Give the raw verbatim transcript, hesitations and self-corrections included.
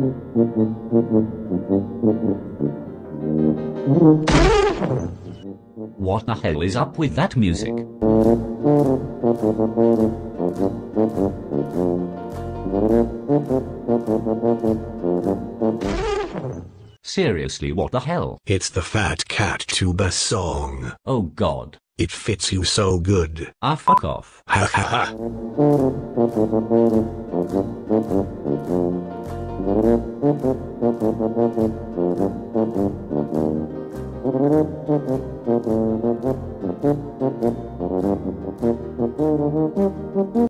What the hell is up with that music? Seriously, what the hell? It's the Fat Cat tuba song. Oh god. It fits you so good. Ah, fuck off. Ha ha ha.